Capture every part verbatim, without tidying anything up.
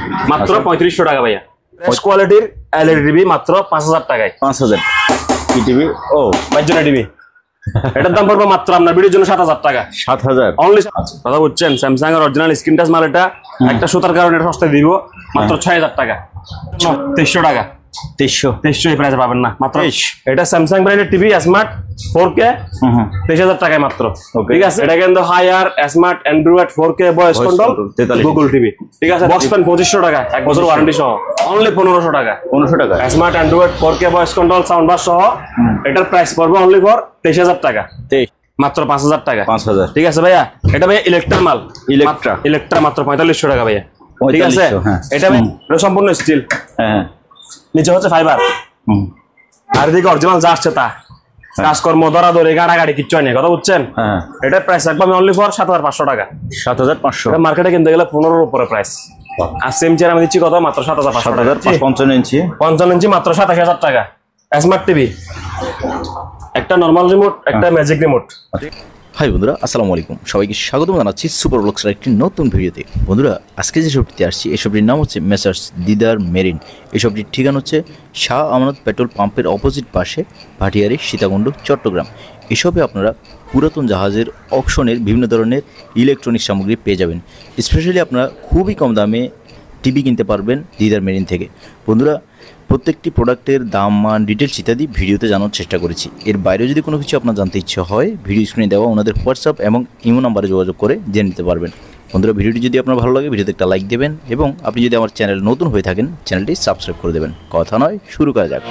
মাত্র পঁয়ত্রিশশো টাকা ভাইয়া। বেস্ট কোয়ালিটির এলইডি টিভি মাত্র পাঁচ হাজার টাকায়। পাঁচ হাজার কি টিভি? ও বাইজনা টিভি, এটার দাম পড়বে মাত্র আপনার ভিডিওর জন্য সাত হাজার টাকা। সাত হাজার অনলি। কথা বুঝছেন? স্যামসাং এর অরিজিনাল স্ক্রিন টাচ মাল, এটা একটা সুতার কারণে এটা সস্তায় দিব মাত্র ছয় হাজার টাকা। তেইশশো টাকা। তেইশশো তেইশশো এই প্রাইসে পাবেন না, মাত্র এটা স্যামসাং ব্র্যান্ডের টিভি স্মার্ট ফোর কে তেইশ হাজার টাকায় মাত্র। ঠিক আছে, এটা কিন্তু Haier smart Android four K voice control Google TV. ঠিক আছে, বক্স ফ্যান পঁচিশশো টাকা, এক বছর ওয়ারেন্টি সহ অনলি পনেরোশো টাকা। পনেরোশো টাকা smart Android four K voice control sound bar সহ এটার প্রাইস পড়বে অনলি ফর তেইশ হাজার টাকা। তেইশ মাত্র পাঁচ হাজার টাকা। পাঁচ হাজার ঠিক আছে ভাইয়া। এটা ভাইয়া ইলেকট্রা মাল, ইলেকট্রা ইলেকট্রা মাত্র পঁয়তাল্লিশশো টাকা ভাইয়া। ঠিক আছে, এটা ভাই সম্পূর্ণ স্টিল, হ্যাঁ নিচে হচ্ছে ফাইবার, আর এদিকে অরিজিনাল যা আসছে তা। কাজকর্ম ধরা ধরে গাড়াগাড়ি কিচ্ছু হয় না। কথা বুঝছেন? এটার প্রাইস রাখবো আমি অনলি ফর সাত হাজার পাঁচশো টাকা। সাত হাজার পাঁচশো মার্কেটে কিনতে গেলে পনেরোর উপরে প্রাইস। আর সেম চেয়ার আমি দিচ্ছি কত? মাত্র সাত হাজার পাঁচশো টাকা। পঞ্চান্ন ইঞ্চি পঞ্চান্ন ইঞ্চি মাত্র সাতাশ হাজার টাকা। স্মার্ট টিভি, একটা নর্মাল রিমোট, একটা ম্যাজিক রিমোট। হাই বন্ধুরা, আসসালামু আলাইকুম। সবাইকে স্বাগত জানাচ্ছি সুপার ব্লগসের একটি নতুন ভিডিওতে। বন্ধুরা, আজকে যে শপটিতে আসছি এই শপটির নাম হচ্ছে মেসার্স দিদার মেরিন। এই শপটির ঠিকানা হচ্ছে শাহ আমানত পেট্রোল পাম্পের অপোজিট পাশে, ভাটিয়ারি, সীতাকুণ্ড, চট্টগ্রাম। এসবে আপনারা পুরাতন জাহাজের অকশনের বিভিন্ন ধরনের ইলেকট্রনিক সামগ্রী পেয়ে যাবেন। স্পেশালি আপনারা খুবই কম দামে টিভি কিনতে পারবেন দিদার মেরিন থেকে। বন্ধুরা, প্রত্যেকটি প্রোডাক্টের দাম, মান, ডিটেলস ইত্যাদি ভিডিওতে জানার চেষ্টা করেছি। এর বাইরে যদি কোনো কিছু আপনার জানতে ইচ্ছে হয়, ভিডিও স্ক্রিনে দেওয়া ওনাদের হোয়াটসঅ্যাপ এবং ইমো নাম্বারে যোগাযোগ করে জেনে নিতে পারবেন। বন্ধুরা, ভিডিওটি যদি আপনার ভালো লাগে ভিডিওতে একটা লাইক দেবেন এবং আপনি যদি আমার চ্যানেল নতুন হয়ে থাকেন চ্যানেলটি সাবস্ক্রাইব করে দেবেন। কথা নয়, শুরু করা যাক।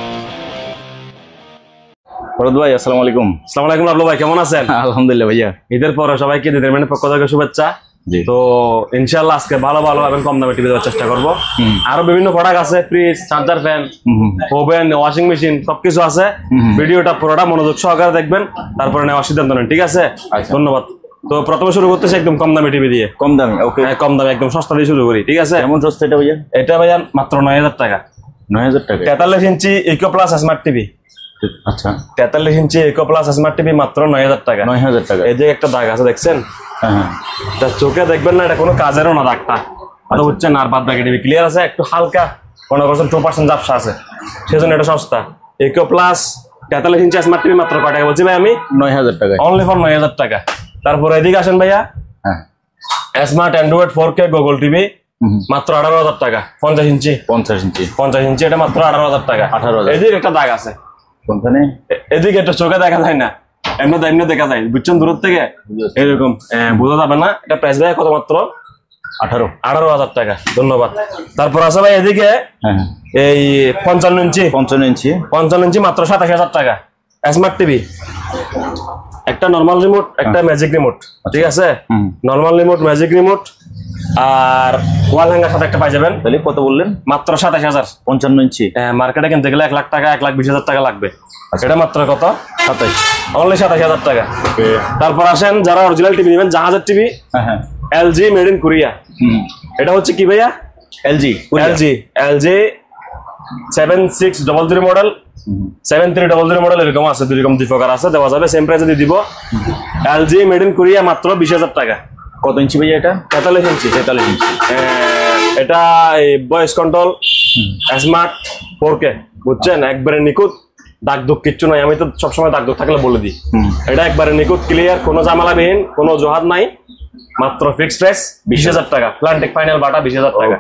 ফরদ ভাই, আসসালামু আলাইকুম। আসসালামু আলাইকুম আবলু ভাই, কেমন আছেন? আলহামদুলিল্লাহ ভাইয়া। ঈদের পরে সবাইকে দিদের মেরিনের পক্ষ থেকে শুভেচ্ছা। তো ইনশাআল্লাহ আজকে ভালো ভালো এবং কম দামে টিভি দেওয়ার চেষ্টা করবো। আরো বিভিন্ন প্রোডাক্ট আছে, fridge, charger, fan, oven, washing machine সবকিছু আছে। ভিডিওটা পুরোটা মনোযোগ সহকারে দেখবেন, তারপরে নেওয়ার সিদ্ধান্ত নেন। ঠিক আছে, ধন্যবাদ। তো প্রথমে শুরু করতেছি একদম কম দামে টিভি দিয়ে। কম দামে? ওকে, কম দামে একদম সস্তা দিয়ে শুরু করি। ঠিক আছে, কেমন সস্তা এটা ভাইয়া? এটা ভাইয়া মাত্র নয় হাজার টাকা। নয় হাজার টাকা তেতাল্লিশ inch eco plus smart TV. আচ্ছা, তেতাল্লিশ inch eco plus smart TV মাত্র নয় হাজার টাকা। নয় হাজার টাকা। এই যে একটা দাগ আছে দেখছেন, তা চোখে দেখবেন না, এটা কোনো কাজেরও না দাগটা। কথা বুঝছেন? আর বাদ বাকি টিভি ক্লিয়ার আছে, একটু হালকা পনেরো পার্সেন্ট টু পার্সেন্ট ঝাপসা আছে, সেজন্য এটা সস্তা। ইকো প্লাস তেতাল্লিশ ইঞ্চি স্মার্ট টিভি মাত্র কয় টাকা বলছি ভাই আমি? নয় হাজার টাকা, অনলি ফর নয় হাজার টাকা। তারপরে এদিকে আসেন ভাইয়া, smart Android four K Google TV মাত্র আঠারো হাজার টাকা। পঞ্চাশ ইঞ্চি পঞ্চাশ ইঞ্চি পঞ্চাশ ইঞ্চি এটা মাত্র আঠারো হাজার টাকা। আঠারো হাজার। এদিকে একটা দাগ আছে, কোনখানে? এদিকে একটা চোখে দেখা যায় না, এমনি এমনি দেখা যায়, বুঝছেন? দূর থেকে এরকম বোঝা যাবে না। এটা প্রাইস ভাই কত? মাত্র আঠারো আঠারো হাজার টাকা। ধন্যবাদ। তারপর আছে ভাই এদিকে এই পঞ্চান্ন ইঞ্চি পঞ্চান্ন ইঞ্চি পঞ্চান্ন ইঞ্চি মাত্র সাতাশ হাজার টাকা। স্মার্ট টিভি, একটা নর্মাল রিমোট, একটা ম্যাজিক রিমোট। ঠিক আছে, নর্মাল রিমোট, ম্যাজিক রিমোট আর ওয়াল হ্যাঙ্গার সাথে একটা পাই যাবেন। তাহলে কত বললেন? মাত্র সাতাশ হাজার। পঞ্চান্ন ইঞ্চি মার্কেটে কিনতে গেলে এক লাখ টাকা, এক লাখ বিশ হাজার টাকা লাগবে। এটা মাত্র কত? সাতাশ, অনলি সাতাশ হাজার টাকা। তারপর আসেন যারা অরিজিনাল টিভি নেবেন, জাহাজের TV, LG made in Korea. এটা হচ্ছে কি ভাইয়া? LG LG LG seven six double zero model, seven three double zero model, এরকম আছে, দুই রকম দুই প্রকার আছে, দেওয়া যাবে। সেম প্রাইসে দিয়ে দিব। এলজি মেড ইন কোরিয়া মাত্র বিশ হাজার টাকা। কত ইঞ্চি ভাইয়া এটা? তেতাল্লিশ ইঞ্চি তেতাল্লিশ ইঞ্চি এটা voice control smart four K, বুঝছেন? একবারে নিখুঁত, দাগ দুঃখ কিচ্ছু নাই। আমি তো সবসময় দাগ দুঃখ থাকলে বলে দিই। এটা একবারে নিখুঁত, ক্লিয়ার, কোনো ঝামেলাবিহীন, কোনো জোহার নাই। মাত্র ফিক্সড প্রাইস বিশ হাজার টাকা। প্লান্টেক ফাইনাল বাটা বিশ হাজার টাকা।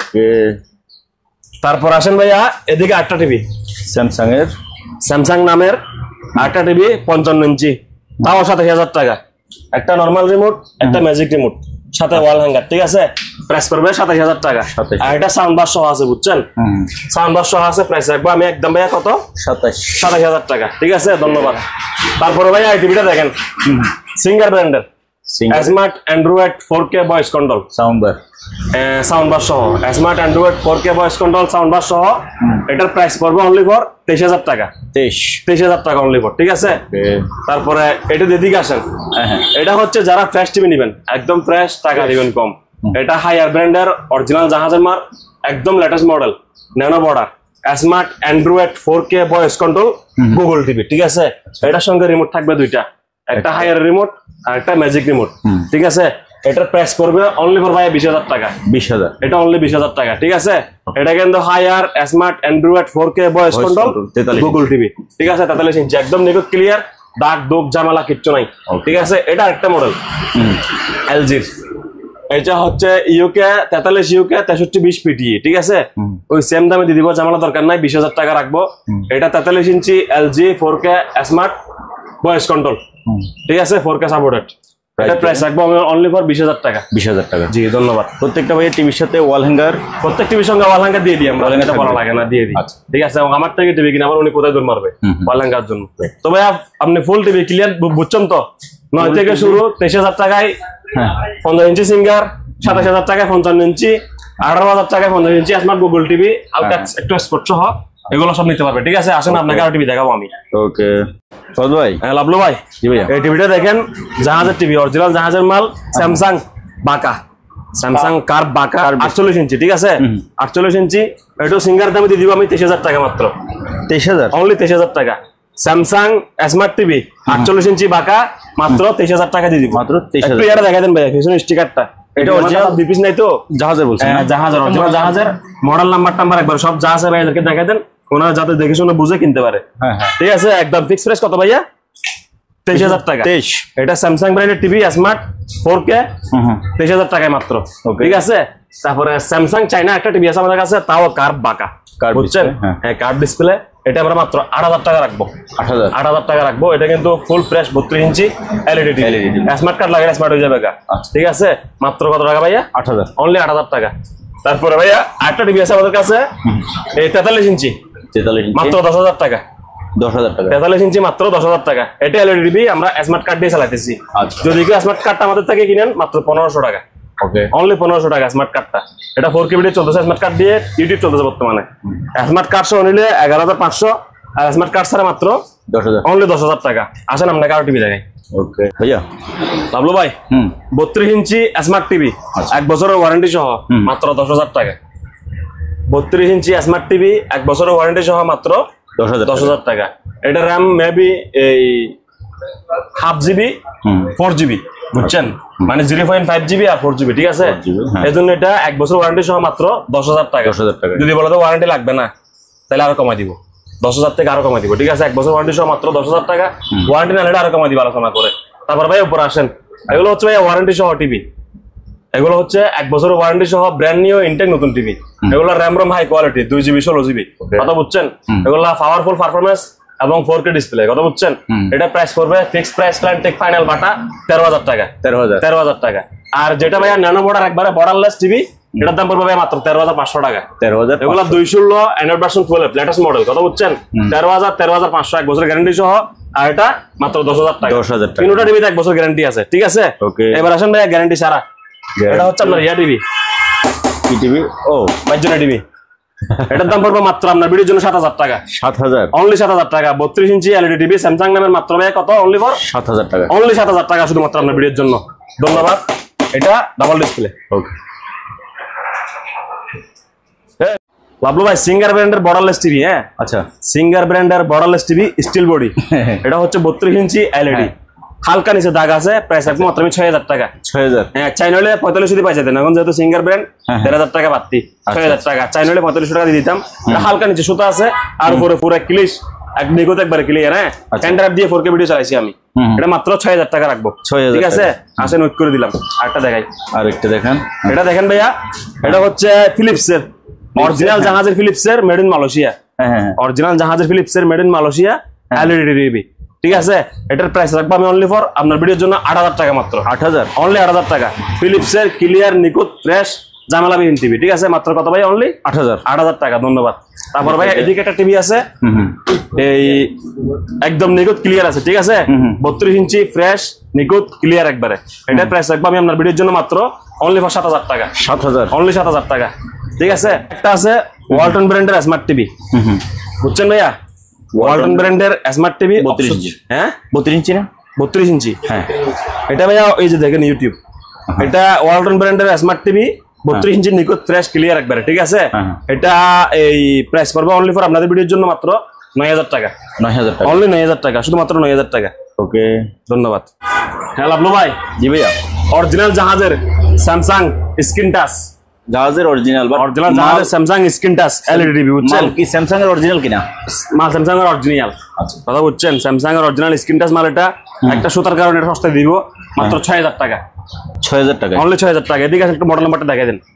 তারপর আসেন ভাইয়া এদিকে আটটা টিভি, স্যামসাং এর, স্যামসাং নামের আটটা টিভি পঞ্চান্ন ইঞ্চি, তাও সাতাশ হাজার টাকা। একটা নর্মাল রিমোট, একটা ম্যাজিক রিমোট, সাথে ওয়াল হ্যাঙ্গার। ঠিক আছে, প্রাইস পড়বে সাতাশ হাজার টাকা। আর এটা সাউন্ড বার সহ আছে, বুঝছেন? সাউন্ড বার সহ আছে। প্রাইস রাখবো আমি একদম ভাইয়া কত? সাতাশ সাতাশ হাজার টাকা। ঠিক আছে, ধন্যবাদ। তারপরে ভাইয়া এই টিভিটা দেখেন, সিঙ্গার ব্র্যান্ডের smart Android four K voice control sound bar, sound bar সহ। Smart Android four K voice control sound bar সহ এটার প্রাইস পড়বে অনলি ফর তেইশ হাজার টাকা। তেইশ তেইশ হাজার টাকা অনলি ফর। ঠিক আছে, তারপরে এটা দিদিকে আসেন। এটা হচ্ছে যারা ফ্রেশ টিভি নেবেন, একদম ফ্রেশ, টাকা দিবেন কম। এটা হায়ার ব্র্যান্ডের অরিজিনাল জাহাজের মার, একদম latest model, nano border, smart Android four K voice control Google TV. ঠিক আছে, এটার সঙ্গে রিমোট থাকবে দুইটা, একটা হায়ার রিমোট আর একটা ম্যাজিক রিমোট। ঠিক আছে, এটার প্রাইস পড়বে অনলি ফর ভাই বিশ হাজার টাকা। বিশ হাজার এটা অনলি বিশ হাজার টাকা, ঠিক আছে। এটা কিন্তু Haier smart Android four K voice control Google TV, ঠিক আছে। তেতাল্লিশ ইঞ্চি একদম নিখুঁত ক্লিয়ার, দাগ দুগ ঝামেলা কিচ্ছু নাই, ঠিক আছে। এটা একটা মডেল এলজির, এটা হচ্ছে ইউকে তেতাল্লিশ ইউকে তেষট্টি বিশ পিটি, ঠিক আছে। ওই সেম দামে দিয়ে দিব, ঝামেলা দরকার নাই, বিশ হাজার টাকা রাখবো। এটা তেতাল্লিশ inch LG four K smart voice control, ঠিক আছে, ফোর কে সাপোর্টেড। এটা প্রাইস রাখবো আমি অনলি ফর বিশ হাজার টাকা। বিশ হাজার টাকা, জি ধন্যবাদ। প্রত্যেকটা ভাইয়া টিভির সাথে ওয়াল হ্যাঙ্গার, প্রত্যেক টিভির সঙ্গে ওয়াল হ্যাঙ্গার দিয়ে দিই আমরা, এটা বলা লাগে না, দিয়ে দিই, ঠিক আছে। এবং আমার থেকে টিভি কিনা আমার উনি কোথায় দৌড় মারবে ওয়াল হ্যাঙ্গার জন্য। তো ভাইয়া আপনি ফুল টিভি ক্লিয়ার বুঝছেন তো, নয় থেকে শুরু তেইশ হাজার টাকায় পঞ্চাশ ইঞ্চি সিঙ্গার, সাতাশ হাজার টাকায় পঞ্চান্ন ইঞ্চি, আঠারো হাজার টাকায় পঞ্চাশ ইঞ্চি স্মার্ট গুগল টিভি, হালকা একটু স্পোর্ট সহ এগুলো সব নিতে পারবে, ঠিক আছে। আসেন আপনাকে আর টিভি দেখাবো আমি। ওকে ভাই, হ্যাঁ লাভলু ভাই, জি ভাইয়া, এই টিভিটা দেখেন, জাহাজের টিভি, অরিজিনাল জাহাজের মাল, স্যামসাং বাঁকা, স্যামসাং কার্ভ বাঁকা, আটচল্লিশ ইঞ্চি, ঠিক আছে, আটচল্লিশ ইঞ্চি। একটু সিঙ্গার দামে দিয়ে দিব আমি তেইশ হাজার টাকা মাত্র। তেইশ হাজার অনলি তেইশ হাজার টাকা স্যামসাং স্মার্ট টিভি আটচল্লিশ ইঞ্চি বাঁকা, মাত্র তেইশ হাজার টাকা দিয়ে দিব। মাত্র তেইশ হাজার। এটা দেখা দেন ভাই, পিছনে স্টিকারটা, এটা অরিজিনাল দুই পিস নাই তো, জাহাজের বলছেন? হ্যাঁ জাহাজের, অরিজিনাল জাহাজের মডেল নাম্বার টাম্বার একবার সব যা আছে ভাই এদেরকে দেখা দেন, ওনারা যাতে দেখে শুনে বুঝে কিনতে পারে, ঠিক আছে। একদম ফিক্স প্রাইস কত ভাইয়া? তেইশ হাজার টাকা। তেইশ। এটা স্যামসাং ব্র্যান্ডের টিভি স্মার্ট ফোর কে, তেইশ হাজার টাকায় মাত্র, ঠিক আছে। তারপরে স্যামসাং চাইনা একটা টিভি আছে আমাদের কাছে, তাও কার্ভ বাঁকা, বুঝছেন, হ্যাঁ কার্ভ ডিসপ্লে। এটা আমরা মাত্র আট হাজার টাকা রাখবো, আট হাজার আট হাজার টাকা রাখবো। এটা কিন্তু ফুল ফ্রেশ বত্রিশ inch LED TV, smart card লাগালে স্মার্ট হয়ে যাবে, ঠিক আছে। মাত্র কত টাকা ভাইয়া? আট হাজার, অনলি আট হাজার টাকা। তারপরে ভাইয়া আরেকটা টিভি আছে আমাদের কাছে, এই তেতাল্লিশ ইঞ্চি, মাত্র দশ হাজার টাকা, দশ হাজার টাকা, তেতাল্লিশ ইঞ্চি মাত্র দশ হাজার টাকা। এটা এলইডি টিভি, আমরা স্মার্ট কার্ড দিয়ে চালাইতেছি। যদি কেউ স্মার্ট কার্ডটা আমাদের থেকে কিনেন মাত্র পনেরোশো টাকা, ওকে, অনলি পনেরোশো টাকা স্মার্ট কার্ডটা। এটা ফোর কেবি চলতেছে, স্মার্ট কার্ড দিয়ে ইউটিউব চলতেছে বর্তমানে। স্মার্ট কার্ড সহ নিলে এগারো হাজার পাঁচশো, আর স্মার্ট কার্ড ছাড়া মাত্র দশ হাজার, অনলি দশ হাজার টাকা। আসেন আপনাকে আরো টিভি দেখাই। ওকে ভাইয়া, লাভলু ভাই, হুম বত্রিশ ইঞ্চি স্মার্ট টিভি, এক বছরের ওয়ারেন্টি সহ, মাত্র দশ হাজার টাকা। বত্রিশ ইঞ্চি স্মার্ট টিভি এক বছরের ওয়ারেন্টি সহ, মাত্র দশ হাজার দশ হাজার টাকা। এটা র্যাম মেবি এই হাফ জিবি ফোর জিবি, বুঝছেন, মানে জিরো পয়েন্ট ফাইভ জিবি আর ফোর জিবি, ঠিক আছে। এই জন্য এটা এক বছর ওয়ারেন্টি সহ মাত্র দশ হাজার টাকা। দশ হাজার টাকা যদি বলো তো ওয়ারেন্টি লাগবে না, তাহলে আরো কমাই দিব, দশ হাজার থেকে আরো কমাই দিব, ঠিক আছে। এক বছর ওয়ারেন্টি সহ মাত্র দশ হাজার টাকা, ওয়ারেন্টি না হলে আরো কমাই দিব আলোচনা করে। তারপর ভাই উপরে আসেন, এগুলো হচ্ছে ভাই ওয়ারেন্টি সহ টিভি, এগুলো হচ্ছে এক বছরের ওয়ারেন্টি সহ ব্র্যান্ড নিউ ইনটেক নতুন টিভি। এগুলো র্যাম রম হাই কোয়ালিটি, দুই জিবি ষোলো জিবি, কথা বুঝছেন। এগুলো পাওয়ারফুল পারফরমেন্স এবং ফোর কে ডিসপ্লে, কথা বুঝছেন। এটা প্রাইস পড়বে ফিক্স প্রাইস প্ল্যান টেক ফাইনাল বাটা তেরো হাজার টাকা, তেরো হাজার তেরো হাজার টাকা। আর যেটা ভাইয়া ন্যানো বর্ডার একবারে বর্ডারলেস টিভি, এটার দাম পড়বে মাত্র তেরো হাজার পাঁচশো টাকা, তেরো হাজার। এগুলো দুই ষোলো Android version twelve latest model, কথা বুঝছেন। তেরো হাজার তেরো হাজার পাঁচশো, এক বছর গ্যারান্টি সহ। আর এটা মাত্র দশ হাজার টাকা, দশ হাজার টাকা। তিনটা টিভিতে এক বছর গ্যারান্টি আছে, ঠিক আছে। এবার আসেন ভাইয়া গ্যারান্টি ছাড়া, এটা হচ্ছে আপনার ইয়া টিভি, কি টিভি? ও বাইজনা টিভি। এটার দাম পড়বে মাত্র আপনার ভিডিওর জন্য সাত হাজার টাকা, সাত হাজার, অনলি সাত হাজার টাকা। বত্রিশ ইঞ্চি এলইডি টিভি স্যামসাং নামের, মাত্র ভাই কত? অনলি ফর সাত হাজার টাকা, অনলি সাত হাজার টাকা শুধুমাত্র আপনার ভিডিওর জন্য। ধন্যবাদ। এটা ডাবল ডিসপ্লে, ওকে। লাভলু ভাই সিঙ্গার ব্র্যান্ডের বর্ডারলেস টিভি, হ্যাঁ আচ্ছা, সিঙ্গার ব্র্যান্ডের বর্ডারলেস টিভি স্টিল বডি। এটা হচ্ছে বত্রিশ ইঞ্চি এলইডি, হালকা নিচে দাগ আছে, প্রাইস একদম মাত্র আমি ছয় হাজার টাকা, ছয় হাজার। হ্যাঁ চাই নইলে পঁয়তাল্লিশ যদি পাই যেতেন, এখন যেহেতু সিঙ্গার ব্র্যান্ড দেড় হাজার টাকা বাড়তি, ছয় হাজার টাকা। চাই নইলে পঁয়তাল্লিশ টাকা দিয়ে দিতাম। হালকা নিচে সুতা আছে, আর উপরে পুরো ক্লিশ, এক নিখুঁত একবারে ক্লিয়ার। হ্যাঁ হ্যান্ড দিয়ে ফোর কে ভিডিও চালাইছি আমি, এটা মাত্র ছয় হাজার টাকা রাখবো, ঠিক আছে। আসেন উইক করে দিলাম। আরেকটা দেখাই, আরেকটা দেখেন, এটা দেখেন ভাইয়া, এটা হচ্ছে ফিলিপসের অরিজিনাল জাহাজের, ফিলিপসের মেড ইন মালয়েশিয়া, অরিজিনাল জাহাজের ফিলিপসের made in Malaysia LED TV, ঠিক আছে। এটার প্রাইস রাখবো আমি অনলি ফর আপনার ভিডিওর জন্য আট হাজার টাকা, মাত্র আট হাজার, অনলি আট হাজার টাকা। ফিলিপসের ক্লিয়ার নিখুঁত ফ্রেশ জামেলাবিহীন টিভি, ঠিক আছে। মাত্র কত ভাই? অনলি আট হাজার, আট হাজার টাকা। ধন্যবাদ। তারপর ভাই এদিকে একটা টিভি আছে, এই একদম নিখুঁত ক্লিয়ার আছে, ঠিক আছে। বত্রিশ ইঞ্চি ফ্রেশ নিখুঁত ক্লিয়ার একবারে। এটার প্রাইস রাখবো আমি আপনার ভিডিওর জন্য মাত্র অনলি ফর সাত হাজার টাকা, সাত হাজার, অনলি সাত হাজার টাকা, ঠিক আছে। একটা আছে ওয়ালটন ব্র্যান্ডের স্মার্ট টিভি, বুঝছেন ভাইয়া, ওয়ালটন ব্র্যান্ডের স্মার্ট টিভি বত্রিশ ইঞ্চি, হ্যাঁ বত্রিশ ইঞ্চি না বত্রিশ ইঞ্চি, হ্যাঁ। এটা ভাইয়া এই যে দেখেন ইউটিউব, এটা ওয়ালটন ব্র্যান্ডের স্মার্ট টিভি বত্রিশ ইঞ্চি নিখুঁত ফ্রেশ ক্লিয়ার একবারে, ঠিক আছে। এটা এই প্রাইস পড়বে অনলি ফর আপনাদের ভিডিওর জন্য মাত্র নয় হাজার টাকা, নয় হাজার টাকা, অনলি নয় হাজার টাকা, শুধুমাত্র নয় হাজার টাকা, ওকে। ধন্যবাদ। হ্যাঁ লাভলু ভাই, জি ভাইয়া, অরিজিনাল জাহাজের স্যামসাং স্ক্রিন টাচ, জাহাজের অরিজিনাল বা অরিজিনাল জাহাজের Samsung screen touch LED TV বুঝছেন? কি স্যামসাং এর অরিজিনাল কিনা? মাল স্যামসাং এর অরিজিনাল। আচ্ছা কথা বুঝছেন? স্যামসাং এর অরিজিনাল স্ক্রিন টাচ মাল, এটা একটা সুতার কারণে এটা সস্তায় দিব মাত্র ছয় হাজার টাকা, ছয় হাজার টাকা অনলি ছয় হাজার টাকা। এদিকে আসেন, একটু মডেল নাম্বারটা দেখাই দেন।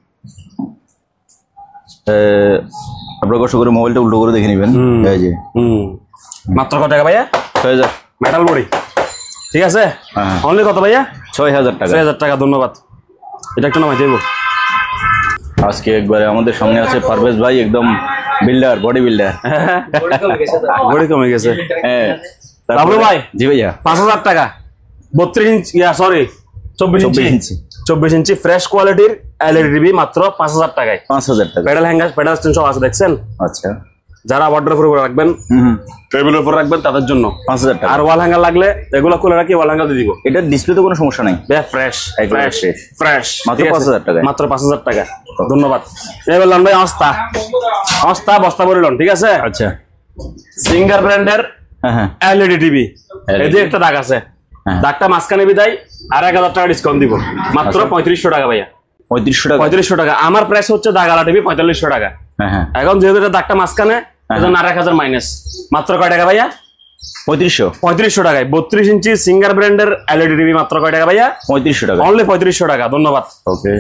আপনার কষ্ট করে মোবাইলটা উল্টো করে দেখে নেবেন। এই যে হুম, মাত্র কত টাকা ভাইয়া? ছয় হাজার মেটাল বডি, ঠিক আছে? হ্যাঁ। অনলি কত ভাইয়া? ছয় হাজার টাকা। ছয় হাজার টাকা, ধন্যবাদ। এটা একটু নামাই দেবো। আজকে একবারে আমাদের সামনে আছে পারভেজ ভাই, একদম বিল্ডার, বডি বিল্ডার। বডি কমে গেছে। হ্যাঁ বাবলু ভাই, জি ভাইয়া, পাঁচ হাজার টাকা বত্রিশ ইঞ্চি, ইয়া সরি চব্বিশ ইঞ্চি, চব্বিশ ইঞ্চি ফ্রেশ কোয়ালিটির এলইডি টিভি মাত্র পাঁচ হাজার টাকায়। পাঁচ হাজার টাকা। প্যাডেল হ্যাঙ্গার, প্যাডেল স্ট্যান্ড সব আছে, দেখছেন? আচ্ছা, যারা অর্ডার করে রাখবেন, হুম, টেবিলের উপর রাখবেন তাদের জন্য পাঁচ হাজার টাকা। আর ওয়াল হ্যাঙ্গার লাগলে এগুলো খুলে রাখি, ওয়াল হ্যাঙ্গার দিয়ে দিব। এটার ডিসপ্লেতে কোনো সমস্যা নাই, ফ্রেশ একদম ফ্রেশ fresh। ফ্রেশ, মাত্র পাঁচ হাজার টাকা। মাত্র পাঁচ হাজার টাকা, ধন্যবাদ। এই বললাম ভাই, অস্তা অস্তা বস্তা বলিলাম, ঠিক আছে? আচ্ছা, সিঙ্গার ব্র্যান্ডের হ্যাঁ হ্যাঁ, LED TV, L E D. এই যে একটা দাগ আছে, হ্যাঁ। দাগটা মাঝখানে বিদায় আর এক হাজার টাকা ডিসকাউন্ট দিব, মাত্র পঁয়ত্রিশশো টাকা ভাইয়া। পঁয়ত্রিশশো টাকা। পঁয়ত্রিশশো টাকা। আমার প্রাইস হচ্ছে দাগালা টিভি পঁয়তাল্লিশশো টাকা। হ্যাঁ হ্যাঁ, এখন যেহেতু এটা দাগটা মাঝখানে, এজন্য আর এক হাজার মাইনাস, মাত্র কয় টাকা ভাইয়া? পঁয়ত্রিশশো। পঁয়ত্রিশশো টাকায় বত্রিশ ইঞ্চি সিঙ্গার ব্র্যান্ডের এলইডি টিভি মাত্র কয় টাকা ভাইয়া? পঁয়ত্রিশশো টাকা। অনলি পঁয়ত্রিশশো টাকা, ধন্যবাদ। ওকে,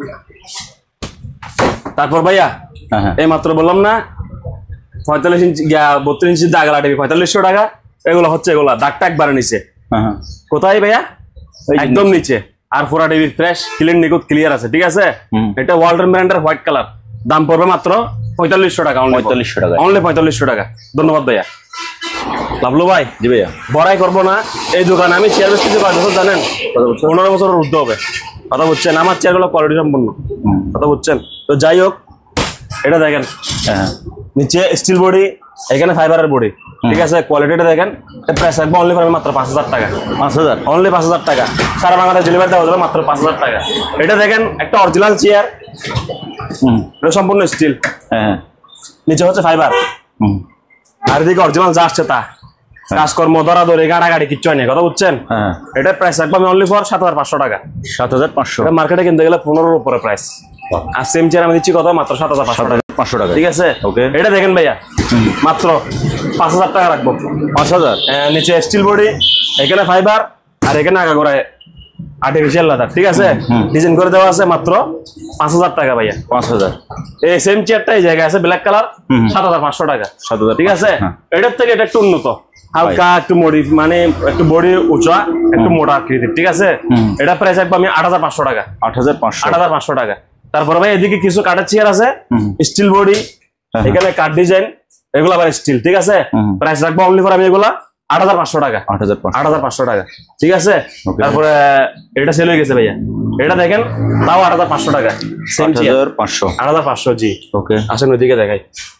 তারপর ভাইয়া, হ্যাঁ হ্যাঁ, এই মাত্র বললাম না পঁয়তাল্লিশ ইঞ্চি বত্রিশ ইঞ্চি দাগালা টিভি পঁয়তাল্লিশশো টাকা। এগুলো হচ্ছে এগুলা দাগটা একবারে নিচে, হ্যাঁ হ্যাঁ, কোথায় ভাইয়া? এই যে একদম নিচে। আর ফোরা টিভি ফ্রেশ ক্লিন নিখুঁত ক্লিয়ার আছে, ঠিক আছে? হুম। এটা ওয়ালটন ব্র্যান্ডের হোয়াইট কালার, দাম পড়বে মাত্র পঁয়তাল্লিশশো টাকা। পঁয়তাল্লিশশো টাকা। অনলি পঁয়তাল্লিশশো টাকা, ধন্যবাদ ভাইয়া। লাভলু ভাই, জি ভাইয়া, বড়াই করবো না, এই দোকানে আমি চেয়ার বেচতেছি কয় বছর জানেন? কত বছর? পনেরো বছরের ঊর্ধ্ব হবে। কথা বুঝছেন? আমার চেয়ারগুলো কোয়ালিটি সম্পন্ন, হুম, কথা বুঝছেন? তো যাই হোক, এটা দেখেন হ্যাঁ হ্যাঁ, নিচে স্টিল বডি, এখানে ফাইবারের বডি, ঠিক আছে? কোয়ালিটিটা দেখেন। প্রাইস রাখবো অনলি পারবে মাত্র পাঁচ হাজার টাকা। পাঁচ হাজার। অনলি পাঁচ হাজার টাকা, সারা বাংলাদেশ ডেলিভারি দেওয়া যাবে মাত্র পাঁচ হাজার টাকা। এটা দেখেন, একটা অরিজিনাল চেয়ার, হুম, এটা সম্পূর্ণ স্টিল, হ্যাঁ হ্যাঁ, নিচে হচ্ছে ফাইবার, হুম, আর এদিকে অরিজিনাল যা আসছে তা। কাজকর্ম ধরাধরি গাড়াগাড়ি কিচ্ছু হয় না, কথা বুঝছেন? হ্যাঁ, এটা প্রাইস রাখবো আমি অনলি ফর সাত হাজার পাঁচশো টাকা। সাত হাজার পাঁচশো। এটা মার্কেটে কিনতে গেলে পনেরোর উপরে প্রাইস, আর সেম চেয়ার আমি দিচ্ছি কত? মাত্র সাত হাজার পাঁচশো টাকা। পাঁচশো টাকা, ঠিক আছে? ওকে। এটা দেখেন ভাইয়া, মাত্র পাঁচ হাজার টাকা রাখবো। পাঁচ হাজার। নিচে স্টিল বডি, এখানে ফাইবার, আর এখানে আগা গোড়ায় আর্টিফিশিয়াল লাদার, ঠিক আছে? ডিজাইন করে দেওয়া আছে, মাত্র পাঁচ হাজার টাকা ভাইয়া। পাঁচ হাজার। এই সেম চেয়ারটা এই জায়গায় আছে, ব্ল্যাক কালার, সাত হাজার পাঁচশো টাকা। সাত হাজার, ঠিক আছে? হ্যাঁ। এটার থেকে এটা একটু উন্নত, হালকা একটু মডি, মানে একটু বডি উঁচা, একটু মোটা আকৃতির, ঠিক আছে? এটা প্রাইস রাখবো আমি আট হাজার পাঁচশো টাকা। আট হাজার পাঁচশো। আট হাজার পাঁচশো টাকা। তারপরে ভাই এদিকে কিছু কাঠের চেয়ার আছে, স্টিল বডি, এখানে কাঠ ডিজাইন, এগুলো আবার স্টিল, ঠিক আছে? প্রাইস রাখবো অনলি ফর আমি এগুলা আট হাজার পাঁচশো টাকা। আট হাজার পাঁচশো। আট হাজার পাঁচশো টাকা, ঠিক আছে? Okay. তারপরে এটা সেল হয়ে গেছে ভাইয়া, এটা দেখেন, তাও আট হাজার পাঁচশো টাকা। সেম আট হাজার পাঁচশো। আট হাজার পাঁচশো, জি। ওকে, আসেন ওইদিকে দেখাই।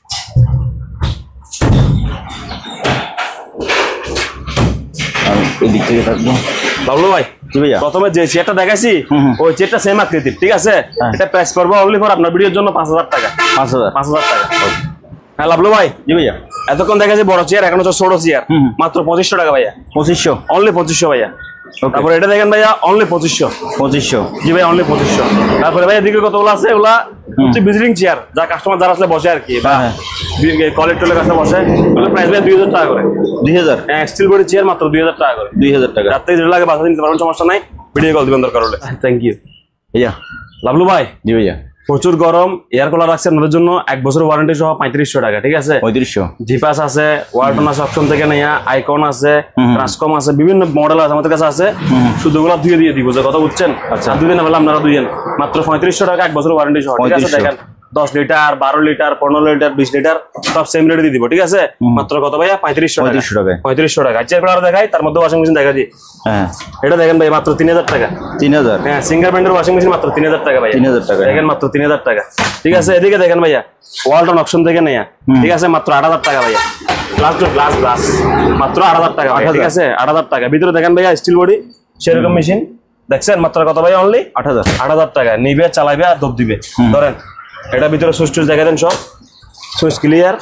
আমি এই দিক থেকে থাকবো। বাবলু ভাই, জি ভাইয়া, প্রথমে যে চেয়ারটা দেখাইছি ওই চেয়ারটা সেম আকৃতির, ঠিক আছে? এটা প্রাইস পড়বো অনলি ফর আপনার ভিডিওর জন্য পাঁচ হাজার টাকা। পাঁচ হাজার। পাঁচ হাজার টাকা। হ্যাঁ লাভলু ভাই, জি ভাইয়া, এতক্ষণ দেখাচ্ছি বড় চেয়ার, এখন হচ্ছে ছোট চেয়ার, মাত্র পঁচিশশো টাকা ভাইয়া। পঁচিশশো। অনলি পঁচিশশো ভাইয়া। ওকে, তারপরে এটা দেখেন ভাইয়া, অনলি পঁচিশশো। পঁচিশশো। জি ভাই, অনলি পঁচিশশো। তারপরে ভাই এদিকে কতগুলো আছে, ওগুলা হচ্ছে ভিজিটিং চেয়ার, যা কাস্টমার যারা আসলে বসে আর কি, বা হ্যাঁ। কলেজ টলের কাছে বসে, ওগুলো প্রাইস ভাই দুই হাজার টাকা করে। দুই হাজার। হ্যাঁ, স্টিল বডি চেয়ার মাত্র দুই হাজার টাকা করে। দুই হাজার টাকা। রাত থেকে যেটা লাগে বাসা নিতে পারবেন, সমস্যা নাই, ভিডিও কল দিবেন দরকার হলে। থ্যাংক ইউ ভাইয়া। লাভলু ভাই, জি ভাইয়া, প্রচুর গরম, এয়ার কুলার রাখছে আপনাদের জন্য এক বছর ওয়ারেন্টি সহ পঁয়ত্রিশশো টাকা, ঠিক আছে? পঁয়ত্রিশশো। জিপাস আছে, ওয়ালটন আছে অপশন থেকে নেয়া, আইকন আছে, ট্রান্সকম আছে, বিভিন্ন মডেল আছে আমাদের কাছে আছে, শুধু ওগুলো ধুয়ে দিয়ে দিব, যে কথা বুঝছেন? আচ্ছা, দুই দিন হলে আপনারা দুইয়েন, মাত্র পঁয়ত্রিশশো টাকা, এক বছর ওয়ারেন্টি সহ, ঠিক আছে? দেখেন, দশ লিটার, বারো লিটার, পনেরো লিটার, বিশ লিটার সব সেম রেটে দিয়ে দিব, ঠিক আছে? মাত্র কত ভাইয়া? পঁয়ত্রিশশো টাকা। পঁয়ত্রিশশো টাকা। পঁয়ত্রিশশো টাকা। চেয়ার কুলার দেখাই, তার মধ্যে ওয়াশিং মেশিন দেখা দিই। হ্যাঁ, এটা দেখেন ভাই, মাত্র তিন হাজার টাকা। তিন হাজার। হ্যাঁ, সিঙ্গার ব্র্যান্ডের ওয়াশিং মেশিন মাত্র তিন হাজার টাকা ভাই। তিন হাজার টাকা। দেখেন, মাত্র তিন হাজার টাকা, ঠিক আছে? এদিকে দেখেন ভাইয়া, ওয়ালটন অপশন থেকে নেয়া, ঠিক আছে? মাত্র আট হাজার টাকা ভাইয়া। গ্লাস টু গ্লাস গ্লাস, মাত্র আট হাজার টাকা, ঠিক আছে? আট হাজার টাকা। ভিতরে দেখেন ভাইয়া, স্টিল বডি, সেরকম মেশিন, দেখছেন? মাত্র কত ভাইয়া? অনলি আট হাজার। আট হাজার টাকা। নিবে, চালাইবে আর দোপ দিবে। ধরেন, এটা ভিতরে সুইচ টুইচ দেখা দেন, সব switch clear,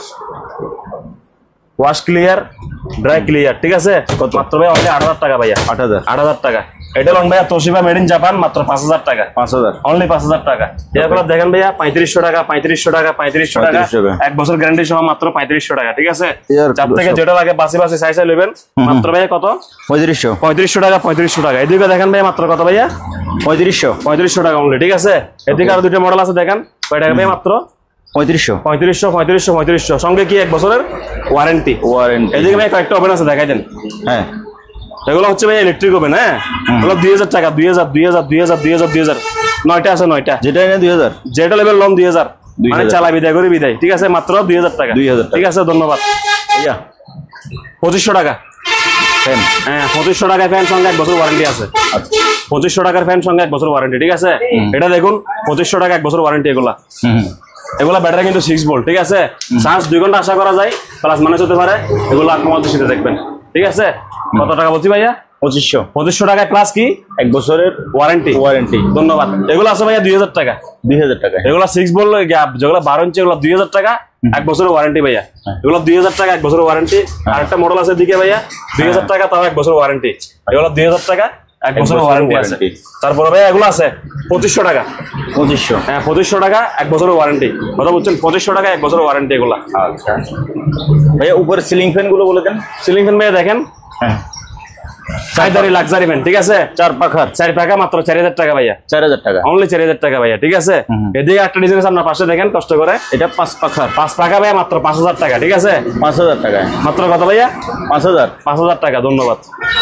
wash clear, dry clear, ঠিক আছে? মাত্র ভাই অনলি আট হাজার টাকা ভাইয়া। আট হাজার। আট হাজার টাকা। এটা লন ভাইয়া তোশিবা মেড ইন জাপান মাত্র পাঁচ হাজার টাকা পাঁচ হাজার অনলি পাঁচ হাজার টাকা এগুলো দেখেন ভাইয়া পঁয়ত্রিশশো টাকা পঁয়ত্রিশশো টাকা পঁয়ত্রিশশো টাকা এক বছর গ্যারান্টি সহ মাত্র পঁয়ত্রিশশো টাকা ঠিক আছে চার থেকে যেটা লাগে বাসি বাসি সাইজ নেবেন মাত্র ভাইয়া কত পঁয়ত্রিশশো পঁয়ত্রিশশো টাকা পঁয়ত্রিশশো টাকা এদিকে দেখেন ভাইয়া মাত্র কত ভাইয়া পঁয়ত্রিশশো পঁয়ত্রিশশো টাকা অনলি ঠিক আছে এদিকে আরো দুটো মডেল আছে দেখেন কয় টাকা ভাইয়া মাত্র পঁয়ত্রিশশো পঁয়ত্রিশশো পঁয়ত্রিশশো পঁয়ত্রিশশো সঙ্গে কি এক বছরের ওয়ারেন্টি ওয়ারেন্টি এদিকে ভাই কয়েকটা ওভেন আছে দেখাই দেন হ্যাঁ এগুলো হচ্ছে ভাই ইলেকট্রিক ওভেন হ্যাঁ এগুলো দুই হাজার টাকা দুই হাজার দুই হাজার দুই হাজার দুই হাজার দুই হাজার নয়টা আছে নয়টা যেটা এনে দুই হাজার যেটা লেভেল লম দুই হাজার মানে চালা বিদায় করে বিদায় ঠিক আছে মাত্র দুই হাজার টাকা দুই হাজার ঠিক আছে ধন্যবাদ ইয়া পঁচিশশো টাকা ফ্যান হ্যাঁ পঁচিশশো টাকার ফ্যান সঙ্গে এক বছর ওয়ারেন্টি আছে আচ্ছা পঁচিশশো টাকার ফ্যান সঙ্গে এক বছর ওয়ারেন্টি ঠিক আছে এটা দেখুন পঁচিশশো টাকা এক বছর ওয়ারেন্টি এগুলা হুম এগুলা ব্যাটারি কিন্তু সিক্স ভোল্ট ঠিক আছে চার্জ দুই ঘন্টা আশা করা যায় প্লাস মানে হতে পারে এগুলো আপনার দৃষ্টিতে দেখবেন ঠিক আছে কত টাকা বলছি ভাইয়া পঁচিশশো পঁচিশশো টাকায় প্লাস কি এক বছরের ওয়ারেন্টি ওয়ারেন্টি ধন্যবাদ এগুলো আছে ভাইয়া দুই হাজার টাকা দুই হাজার টাকা এগুলো সিক্স ভোল্ট যেগুলো বারো ইঞ্চি এগুলো দুই হাজার টাকা এক বছরের ওয়ারেন্টি ভাইয়া এগুলো দুই হাজার টাকা এক বছরের ওয়ারেন্টি আর একটা মডেল আছে দিকে ভাইয়া দুই হাজার টাকা তাও এক বছর ওয়ারেন্টি এগুলো দুই হাজার টাকা এক বছরের ওয়ারেন্টি আছে তারপরে ভাইয়া এগুলো আছে পঁচিশশো টাকা পঁচিশশো হ্যাঁ পঁচিশশো টাকা এক বছরের ওয়ারেন্টি কথা বলছেন পঁচিশশো টাকা এক বছরের ওয়ারেন্টি এগুলা আচ্ছা ভাইয়া উপরে সিলিং ফ্যান গুলো বলে দেন সিলিং ফ্যান ভাইয়া দেখেন হ্যাঁ চাইদারি লাক্সারি ফ্যান ঠিক আছে চার পাখার চার পাখা মাত্র চার হাজার টাকা ভাইয়া চার হাজার টাকা অনলি চার হাজার টাকা ভাইয়া ঠিক আছে এদিকে একটা ডিজাইন আছে আপনার পাশে দেখেন কষ্ট করে এটা পাঁচ পাখার পাঁচ পাখা ভাইয়া মাত্র পাঁচ হাজার টাকা ঠিক আছে পাঁচ হাজার টাকা মাত্র কত ভাইয়া পাঁচ হাজার পাঁচ হাজার টাকা ধন্যবাদ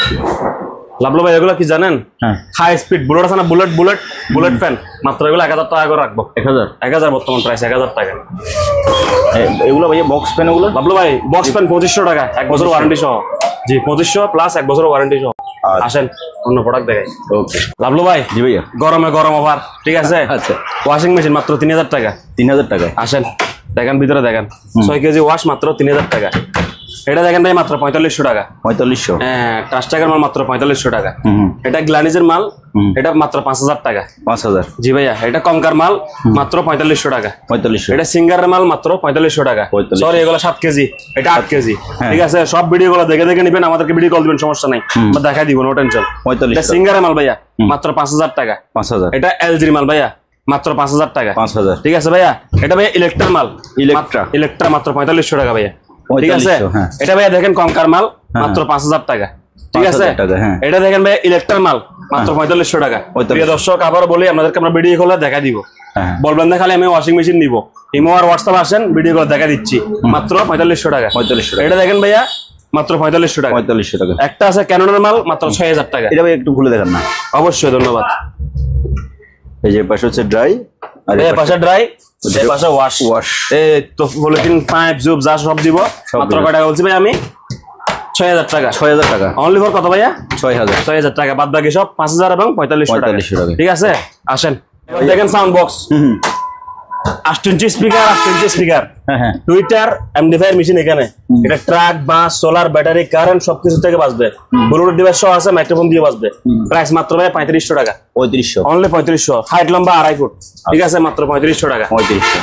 লাভলো ভাই এগুলো কি জানেন হ্যাঁ হাই স্পিড বুলেট আছে না বুলেট বুলেট বুলেট ফ্যান মাত্র এগুলো এক হাজার টাকা করে রাখবো এক হাজার এক হাজার বর্তমান প্রাইস এক হাজার টাকা এগুলো ভাইয়া বক্স ফ্যান ওগুলো লাভলো ভাই বক্স ফ্যান পঁচিশশো টাকা এক বছর ওয়ারেন্টি সহ জি পঁচিশশো প্লাস এক বছর ওয়ারেন্টি সহ আসেন অন্য প্রোডাক্ট দেখাই ওকে লাভলো ভাই জি ভাইয়া গরমে গরম অফার ঠিক আছে আচ্ছা ওয়াশিং মেশিন মাত্র তিন হাজার টাকা তিন হাজার টাকা আসেন দেখেন ভিতরে দেখেন ছয় কেজি ওয়াশ মাত্র তিন হাজার টাকা এটা দেখেন ভাই মাত্র পঁয়তাল্লিশশো টাকা পঁয়তাল্লিশশো হ্যাঁ টাচ টাকার মাল মাত্র পঁয়তাল্লিশশো টাকা হুম এটা গ্লানিজের মাল এটা মাত্র পাঁচ হাজার টাকা পাঁচ হাজার জি ভাইয়া এটা কঙ্কার মাল মাত্র পঁয়তাল্লিশশো টাকা পঁয়তাল্লিশশো এটা সিঙ্গারের মাল মাত্র পঁয়তাল্লিশশো টাকা পঁয়তাল্লিশশো। সরি এগুলো সাত কেজি এটা আট কেজি হ্যাঁ। ঠিক আছে সব ভিডিও গুলো দেখে দেখে নিবেন আমাদেরকে ভিডিও কল দিবেন সমস্যা নাই আমরা দেখাই দিব নো টেনশন পঁয়তাল্লিশ এটা সিঙ্গারের মাল ভাইয়া মাত্র পাঁচ হাজার টাকা পাঁচ হাজার এটা এলজির মাল ভাইয়া মাত্র পাঁচ হাজার টাকা পাঁচ হাজার ঠিক আছে ভাইয়া এটা ভাইয়া ইলেকট্রার মাল ইলেকট্রা ইলেকট্রা মাত্র পঁয়তাল্লিশশো টাকা ভাইয়া ঠিক আছে পঁয়তাল্লিশশো, হ্যাঁ। এটা ভাইয়া দেখেন কঙ্কার মাল মাত্র পাঁচ হাজার টাকা ঠিক পাঁচ আছে হাজার টাকা, হ্যাঁ। এটা দেখেন ভাইয়া ইলেকট্রার মাল মাত্র পঁয়তাল্লিশশো টাকা পঁয়তাল্লিশশো। প্রিয় দর্শক আবার বলি আপনাদেরকে আমরা ভিডিও কলে দেখা দিব হ্যাঁ বলবেন না খালি আমি ওয়াশিং মেশিন নিব ইমো আর হোয়াটসঅ্যাপ আসেন ভিডিও কলে দেখা দিচ্ছি মাত্র পঁয়তাল্লিশশো টাকা পঁয়তাল্লিশশো টাকা এটা দেখেন ভাইয়া মাত্র পঁয়তাল্লিশশো টাকা পঁয়তাল্লিশশো টাকা একটা আছে ক্যাননের মাল মাত্র ছয় হাজার টাকা এটা ভাই একটু খুলে দেখান না অবশ্যই ধন্যবাদ এই যে পাশে হচ্ছে ড্রাই আর এই পাশে ড্রাই এই পাশে ওয়াশ ওয়াশ এই তো পলিথিন পাইপ জুব যা সব দিব সব মাত্র দিব। কয় টাকা বলছি ভাই আমি ছয় হাজার টাকা ছয় হাজার টাকা অনলি ফর কত ভাইয়া ছয় হাজার ছয় হাজার টাকা বাদ বাকি সব পাঁচ হাজার এবং পঁয়তাল্লিশশো টাকা পঁয়তাল্লিশশো টাকা। ঠিক আছে আসেন দেখেন সাউন্ড বক্স হুম আট ইঞ্চি স্পিকার আট ইঞ্চি স্পিকার হ্যাঁ হ্যাঁ টুইটার এমডিফায়ার মেশিন এখানে এটা truck bus solar battery current সবকিছু থেকে বাঁচবে ব্লুটুথ ডিভাইস সহ আছে মাইক্রোফোন দিয়ে বাঁচবে প্রাইস মাত্র ভাই পঁয়ত্রিশশো টাকা পঁয়ত্রিশশো অনলি পঁয়ত্রিশশো হাইট লম্বা আড়াই ফুট ঠিক আছে মাত্র পঁয়ত্রিশশো টাকা পঁয়ত্রিশশো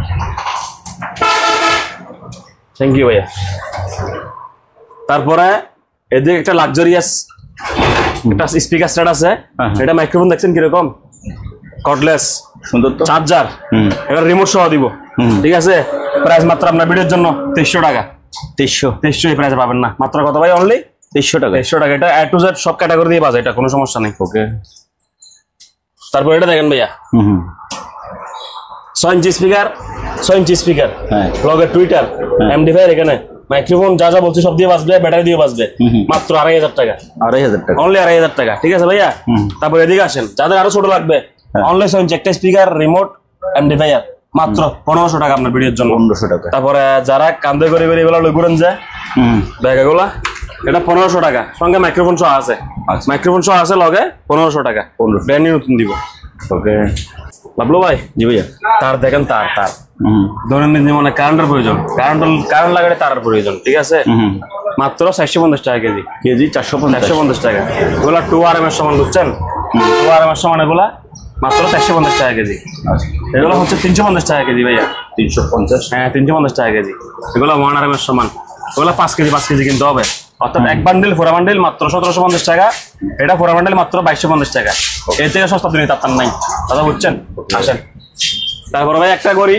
থ্যাংক ইউ ভাইয়া তারপরে এদিকে একটা লাক্সারিয়াস একটা স্পিকার সেট আছে হ্যাঁ। এটা মাইক্রোফোন দেখছেন কিরকম কর্ডলেস সুন্দর তো চার্জার হুম এটা রিমোট সহ দিব ঠিক আছে প্রাইস মাত্র আপনার ভিডিওর জন্য তেইশশো টাকা তেইশশো তেইশশো এই প্রাইসে পাবেন না মাত্র কত ভাই অনলি তেইশশো টাকা তেইশশো টাকা এটা এ টু জেড সব ক্যাটাগরি দিয়ে বাজে এটা কোনো সমস্যা নেই ওকে তারপর এটা দেখেন ভাইয়া হুম হুম ছয় ইঞ্চি স্পিকার ছয় ইঞ্চি স্পিকার হ্যাঁ ব্লগের টুইটার এমডিফায়ার এখানে মাইক্রোফোন যা যা বলছি সব দিয়ে বাঁচবে ব্যাটারি দিয়ে বাঁচবে হুম। মাত্র আড়াই হাজার টাকা আড়াই হাজার টাকা অনলি আড়াই হাজার টাকা ঠিক আছে ভাইয়া হুম। তারপর এদিকে আসেন যাদের আরো ছোট লাগবে হ্যাঁ। অনলি ছয় ইঞ্চি একটা স্পিকার রিমোট এমডিফায়ার মাত্র পনেরোশো টাকা আপনার ভিডিওর জন্য পনেরোশো টাকা তারপরে যারা কান্দে করে করে এগুলো লই করেন যায় হুম ব্যাগ এগুলা এটা পনেরোশো টাকা সঙ্গে মাইক্রোফোন সহ আছে আচ্ছা। মাইক্রোফোন সহ আছে লগে পনেরোশো টাকা পনেরোশো। ব্র্যান্ড নিউ নতুন দিব ওকে বাবলু ভাই জি ভাইয়া তার দেখেন তার তার হুম দৈনন্দিন জীবনে কারেন্টের প্রয়োজন কারেন্ট কারেন্ট লাগালে তারের প্রয়োজন ঠিক আছে হুম মাত্র চারশো পঞ্চাশ টাকা কেজি কেজি চারশো পঞ্চাশ চারশো পঞ্চাশ টাকা এগুলা টু আর এম এর সমান বুঝছেন টু আর এম এর সমান এগুলা মাত্র চারশো পঞ্চাশ টাকা কেজি এগুলো হচ্ছে তিনশো পঞ্চাশ টাকা কেজি ভাইয়া তিনশো পঞ্চাশ হ্যাঁ তিনশো পঞ্চাশ টাকা কেজি এগুলো ওয়ান আর এম এর সমান এগুলো পাঁচ কেজি পাঁচ কেজি কিনতে হবে অর্থাৎ এক বান্ডিল ফোরা বান্ডিল মাত্র সতেরোশো পঞ্চাশ টাকা, এটা ফোরা বান্ডিল মাত্র বাইশশো পঞ্চাশ টাকা। এর থেকে সস্তা তুমি তার নাই দাদা, বুঝছেন? আসেন। তারপরে ভাই একটা করি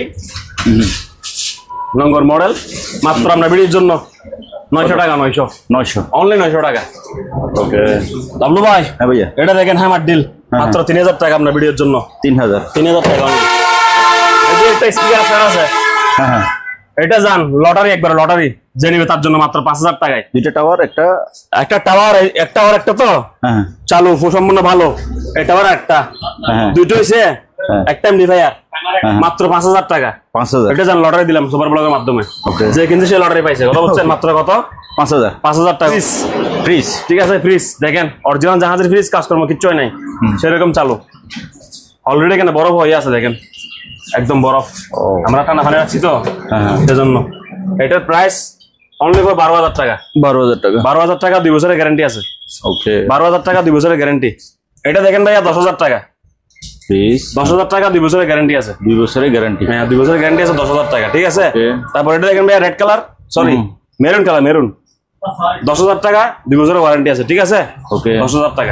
নঙ্গর মডেল, মাত্র আমরা বিড়ির জন্য নয়শো টাকা, নয়শো নয়শো অনলি নয়শো টাকা। ওকে লাভলু ভাই, হ্যাঁ ভাইয়া, এটা দেখেন হ্যামার ডিল, মাত্র তিন হাজার টাকা আপনার ভিডিওর জন্য, তিন হাজার তিন হাজার টাকা only। এই যে একটা স্পিকার ফ্যান আছে, হ্যাঁ হ্যাঁ, এটা যান লটারি, একবার লটারি যে নিবে তার জন্য মাত্র পাঁচ হাজার টাকায়। দুইটা টাওয়ার, একটা একটা টাওয়ার, একটা টাওয়ার একটা তো হ্যাঁ চালু সম্পূর্ণ ভালো, এই টাওয়ার একটা, হ্যাঁ দুইটা হইছে, হ্যাঁ। একটা এমপ্লিফায়ার, হ্যাঁ। মাত্র পাঁচ হাজার টাকা। পাঁচ হাজার, এটা যান লটারি দিলাম সুপার ব্লগের মাধ্যমে, ওকে যে কিন্তু সে লটারি পাইছে, কত বুঝছেন? মাত্র কত? পাঁচ হাজার, পাঁচ হাজার টাকা। ফ্রিজ, ঠিক আছে, ফ্রিজ দেখেন অরিজিনাল জাহাজের ফ্রিজ, কাজকর্ম কিচ্ছু হয় নাই, সেরকম চালু, অলরেডি এখানে বরফ হয়ে আছে দেখেন, একদম বরফ, ও আমরা ঠান্ডা পানি রাখছি তো হ্যাঁ, সেজন্য। এটার প্রাইস অনলি ফর বারো হাজার টাকা, বারো হাজার টাকা, বারো হাজার টাকা দুই বছরের গ্যারান্টি আছে, ওকে বারো হাজার টাকা দুই বছরের গ্যারান্টি। এটা দেখেন ভাইয়া দশ হাজার টাকা, ফ্রিজ দশ হাজার টাকা দুই বছরের গ্যারান্টি আছে, দুই বছরের গ্যারান্টি, হ্যাঁ দুই বছরের গ্যারান্টি আছে, দশ হাজার টাকা, ঠিক আছে। Okay. তারপর এটা দেখেন ভাইয়া red colour, sorry maroon colour, maroon, দশ হাজার টাকা দুই বছরের ওয়ারেন্টি আছে, ঠিক আছে, ওকে দশ হাজার টাকা।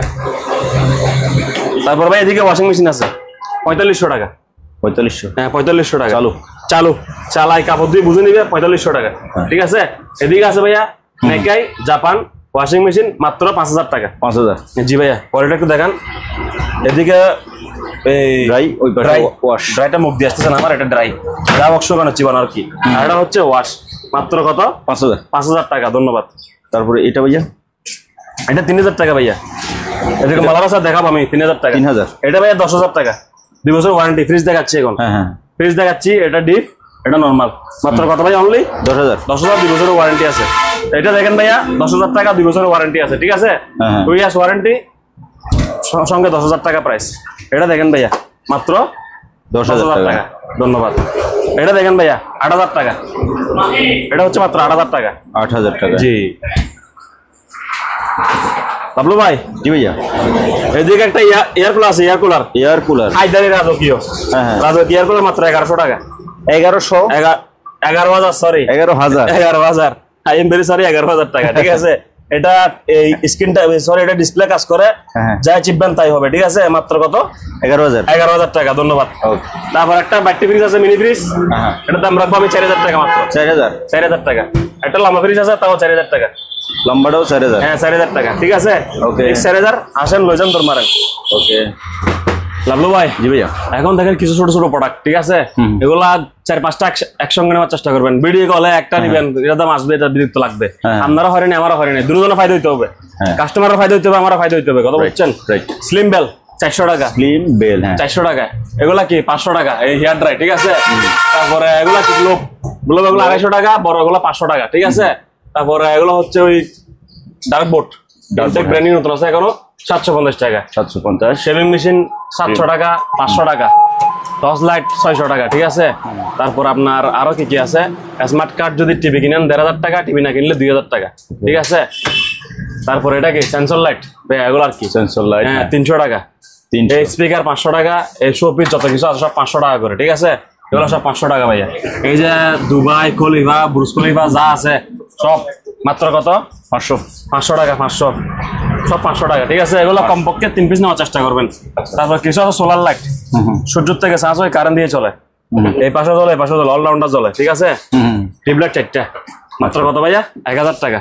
তারপর ভাই এদিকে ওয়াশিং মেশিন আছে পঁয়তাল্লিশশো টাকা, পঁয়তাল্লিশশো, হ্যাঁ পঁয়তাল্লিশশো টাকা চালু চালু চালাই কাপড় দিয়ে বুঝে নিবে, পঁয়তাল্লিশশো টাকা, ঠিক আছে। এদিকে আছে ভাইয়া নেকাই জাপান ওয়াশিং মেশিন, মাত্র পাঁচ হাজার টাকা। পাঁচ হাজার, জি ভাইয়া, পরেরটা একটু দেখান। এদিকে এই ড্রাই, ওই পাশে ড্রাই ওয়াশ, ড্রাইটা মুখ দিয়ে আসতেছে না আমার, এটা ড্রাই যা অক্স কেন চিবানো আর কি, আর এটা হচ্ছে ওয়াশ, মাত্র কত? পাঁচ হাজার। পাঁচ হাজার টাকা, ধন্যবাদ। তারপরে এটা ভাইয়া, এটা তিন হাজার টাকা ভাইয়া, এদিকে মালাবাসা দেখাবো আমি, তিন হাজার টাকা। তিন হাজার, এটা ভাইয়া দশ হাজার টাকা, দুই বছর ওয়ারেন্টি। ফ্রিজ দেখাচ্ছি এখন, হ্যাঁ হ্যাঁ, ফ্রিজ দেখাচ্ছি, এটা ডিপ, এটা নর্মাল, মাত্র কত ভাই? অনলি দশ হাজার, দশ হাজার দুই বছরের ওয়ারেন্টি আছে। এটা দেখেন ভাইয়া দশ হাজার টাকা দুই বছরের ওয়ারেন্টি আছে, ঠিক আছে, হ্যাঁ, হ্যাঁ। টু ইয়ার্স ওয়ারেন্টি সঙ্গে দশ হাজার টাকা প্রাইস। এটা দেখেন ভাইয়া মাত্র দশ দশ হাজার হাজার টাকা, টাকা, ধন্যবাদ। এটা দেখেন ভাইয়া আট হাজার টাকা, এটা হচ্ছে মাত্র আট হাজার টাকা। আট হাজার টাকা, জি বাবলু ভাই, জি ভাইয়া, এদিকে একটা এয়ার কুলার আছে, এয়ার কুলার এয়ার কুলার, হায়দারি রাজকীয়, হ্যাঁ হ্যাঁ, রাজকীয় এয়ার কুলার মাত্র এগারোশো টাকা, এগারোশো, এগা- এগারো হাজার সরি এগারো হাজার, এগারো হাজার আই এম ভেরি সরি, এগারো হাজার টাকা, ঠিক আছে। এটা এই স্ক্রিনটা সরি, এটা ডিসপ্লে কাজ করে, হ্যাঁ। যা চিপবেন তাই হবে, ঠিক আছে, মাত্র কত? এগারো হাজার, এগারো হাজার টাকা, ধন্যবাদ। ওকে, তারপর একটা ব্যাটারি ফ্রিজ আছে, মিনি ফ্রিজ, হ্যাঁ, এটার দাম রাখবো আমি চার হাজার টাকা মাত্র, চার হাজার, চার হাজার টাকা। একটা লম্বা ফ্রিজ আছে, তাও চার হাজার টাকা, লম্বাটাও চার হাজার, হ্যাঁ চার হাজার টাকা, ঠিক আছে, Okay. চার হাজার। আসেন লই যান তোর মারেন। ওকে লাভলু ভাই, জি ভাইয়া, এখন দেখেন কিছু ছোট ছোট প্রোডাক্ট, ঠিক আছে, হুম। এগুলা চার পাঁচটা এক- একসঙ্গে নেওয়ার চেষ্টা করবেন। ভিডিও কলে একটা নিবেন, এটা দাম আসবে, এটা বিরক্ত লাগবে, হ্যাঁ। আপনারা হয়নি আমারও হয়নি, দুজনের ফায়দা হইতে হবে, হ্যাঁ। কাস্টমারের ফায়দা হইতে হবে, আমার ফায়দা হইতে হবে, কথা বুঝছেন? রাইট, স্লিম বেল চারশো টাকা, স্লিম বেল, হ্যাঁ, চারশো টাকা, এগুলা কি পাঁচশো টাকা, এই হেয়ার ড্রাই, ঠিক আছে। তারপরে এগুলা কি গ্লোব, গ্লোব এগুলো আড়াইশো টাকা, বড় এগুলো পাঁচশো টাকা, ঠিক আছে। তারপরে এগুলো হচ্ছে ওই ডার্ক বোর্ড, ব্র্যান্ডিং নতুন আছে এখনো, সাতশো পঞ্চাশ টাকা। সাতশো পঞ্চাশ, শেভিং মেশিন সাতশো টাকা, পাঁচশো টাকা, টর্চ লাইট ছয়শো টাকা, ঠিক আছে। তারপর আপনার আরো কি কি আছে, স্মার্ট কার্ড যদি টিভি কিনেন দেড় হাজার টাকা, টিভি না কিনলে দুই হাজার টাকা, ঠিক আছে। তারপর এটা কি সেন্সর লাইট, এগুলো আর কি সেন্সর লাইট, হ্যাঁ তিনশো টাকা, তিনশো, এই স্পিকার পাঁচশো টাকা, এই শোপিস যত কিছু আছে সব পাঁচশো টাকা করে, ঠিক আছে। এগুলো সব পাঁচশো টাকা ভাইয়া। এই যে দুবাই খলিফা, বুর্জ খলিফা যা আছে সব মাত্র কত? পাঁচশো, পাঁচশো টাকা, পাঁচশো, সব পাঁচশো টাকা, ঠিক আছে। এগুলো কমপক্ষে তিন পিস নেওয়ার চেষ্টা করবেন। তারপর কিছু আছে সোলার লাইট, সূর্যের থেকে চার্জ হয়, কারেন্ট দিয়ে চলে, এই পাশে চলে, এই পাশে চলে, অলরাউন্ডার চলে, ঠিক আছে। টিউব লাইট চারটা, মাত্র কত ভাইয়া? এক হাজার টাকা।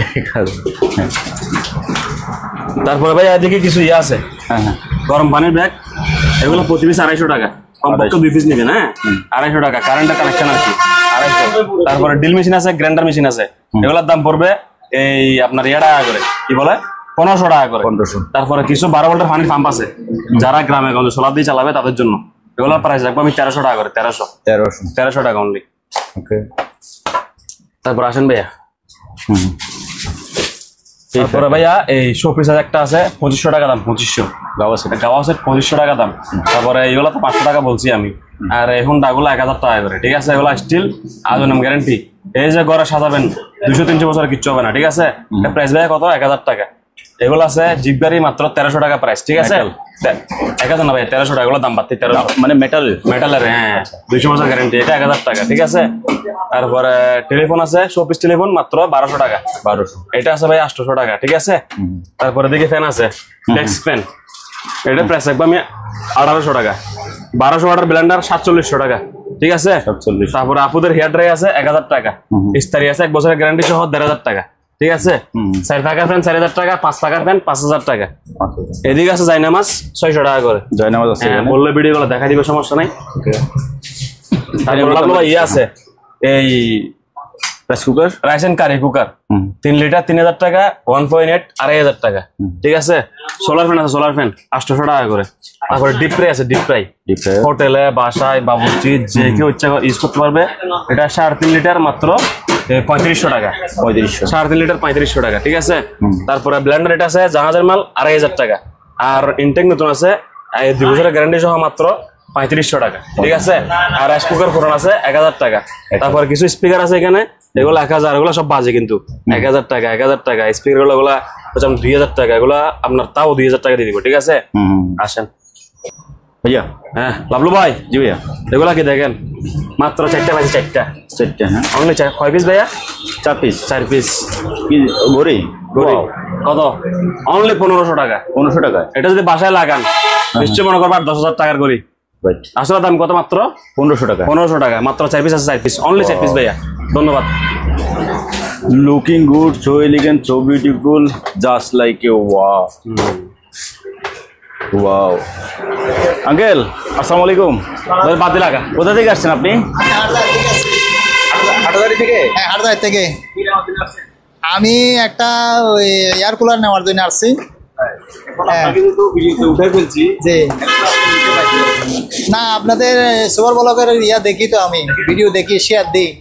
তারপরে ভাইয়া এদিকে কিছু ইয়ে আছে, হ্যাঁ হ্যাঁ, গরম পানির ব্যাগ, এগুলো প্রতি পিস আড়াইশো টাকা, কমপক্ষে দুই পিস নেবেন, হ্যাঁ আড়াইশো টাকা, কারেন্টের কানেকশন আর কি আড়াইশো। তারপরে ড্রিল মেশিন আছে, গ্রাইন্ডার মেশিন আছে, এগুলোর দাম পড়বে এই আপনার ইয়ে টাকা করে, কি বলে পনেরোশো টাকা করে, পনেরোশো। তারপরে কিছু বারো ভোল্টের পানির পাম্প আছে, যারা গ্রামে গঞ্জে সোলার দিয়ে চালাবে তাদের জন্য, এগুলোর প্রাইস রাখবো আমি তেরোশো টাকা করে, তেরোশো তেরোশো, তেরোশো টাকা অনলি। ওকে, তারপর আসেন ভাইয়া, হুম, তারপরে ভাইয়া এই শোপিস একটা আছে পঁচিশশো টাকা দাম, পঁচিশশো গাওয়া সেট, গাওয়া সেট পঁচিশশো টাকা দাম। তারপরে এইগুলো তো পাঁচশো টাকা বলছি আমি, আর এখন ডাগুলো এক হাজার টাকা করে, ঠিক আছে। এগুলো স্টিল আজনম গ্যারান্টি, এই যে ঘরে সাজাবেন দুশো তিনশো বছর কিচ্ছু হবে না, ঠিক আছে। প্রাইস ভাইয়া কত? এক হাজার টাকা। এগুলো আছে জিপ গাড়ি, মাত্র তেরোশো টাকা প্রাইস, ঠিক আছে। এক হাজার না ভাই, তেরোশো টাকা, এগুলো দাম বাড়তি তেরোশো, মানে মেটাল, মেটালের, হ্যাঁ দুইশো বছর গ্যারান্টি, এটা এক হাজার টাকা, ঠিক আছে। তারপরে টেলিফোন আছে শোপিস টেলিফোন মাত্র বারোশো টাকা। বারোশো। এটা আছে ভাই আটশোশো টাকা, ঠিক আছে। তারপরে দিকে ফ্যান আছে ডেস্ক ফ্যান, এটা প্রাইস একবার আমি আঠারোশো টাকা। বারোশো ওয়াটার ব্লেন্ডার সাতচল্লিশশো টাকা, ঠিক আছে। সাতচল্লিশ। তারপরে আপুদের হেয়ার ড্রাই আছে এক হাজার টাকা, ইস্তারি আছে এক বছরের গ্যারান্টি সহ দেড় হাজার টাকা, ঠিক আছে। চার পাকার ফ্যান চার হাজার টাকা, পাঁচ পাকার ফ্যান পাঁচ হাজার টাকা। এদিকে আছে জাইনামাজ ছয়শো টাকা করে। জয়নামাজ আছে, হ্যাঁ বললে ভিডিও গুলো দেখা দিবে, সমস্যা নাই। তারপর ইয়ে আছে এই rice cooker, rice and curry cooker তিন লিটার তিন হাজার টাকা, ওয়ান পয়েন্ট এইট আড়াই হাজার টাকা, ঠিক আছে। সোলার ফ্যান আছে সোলার ফ্যান আটশোশো টাকা করে। তারপরে ডিপ ফ্রাই আছে ডিপ ফ্রাই, হোটেলে বাসায় বাবুর্চি যে কেউ ইচ্ছা ইউজ করতে পারবে। এটা সাড়ে তিন লিটার মাত্র পঁয়ত্রিশশো টাকা, পঁয়ত্রিশশো। সাড়ে তিন লিটার পঁয়ত্রিশশো টাকা, ঠিক আছে। তারপরে ব্লেন্ডার এটা আছে জাহাজের মাল আড়াই হাজার টাকা, আর ইনটেক নতুন আছে দুই বছরের গ্যারান্টি সহ মাত্র পঁয়ত্রিশশো টাকা, ঠিক আছে। আর রাইস কুকার ফোরন আছে এক হাজার টাকা। তারপর কিছু স্পিকার আছে এখানে, এগুলো এক হাজার, এগুলো সব বাজে কিন্তু এক হাজার টাকা এক হাজার টাকা স্পিকার গুলো, এগুলা দুই হাজার টাকা, এগুলা আপনার তাও দুই হাজার টাকা দিয়ে দিব, ঠিক আছে। আসেন ভাইয়া। হ্যাঁ লাভলু ভাই, জি ভাইয়া। এগুলা কি দেখেন মাত্র চারটা পাইছি, চারটা চারটে। হ্যাঁ অনলি চার, কয় পিস ভাইয়া? চার পিস। চার পিস কি ঘড়ি? ঘড়ি কত? অনলি পনেরোশো টাকা। পনেরোশো টাকা। এটা যদি বাসায় লাগান নিশ্চয় মনে করবার দশ হাজার টাকার ঘড়ি। আসলে দাম কত? মাত্র পনেরোশো টাকা। পনেরোশো টাকা মাত্র চার পিস আছে, চার পিস অনলি চার পিস ভাইয়া। ধন্যবাদ। Looking good, so elegant, so beautiful, just like a wow. Wow. Uncle আসসালামু আলাইকুম। বাতি লাগা, কোথা থেকে আসছেন আপনি? হাটাদারি থেকে। হ্যাঁ হাটদার থেকে। আমি একটা ওই এয়ার কুলার নেওয়ার জন্য আসছি। জি না, আপনাদের সুপার ব্লগের ইয়া দেখি তো, আমি ভিডিও দেখি, শেয়ার দিই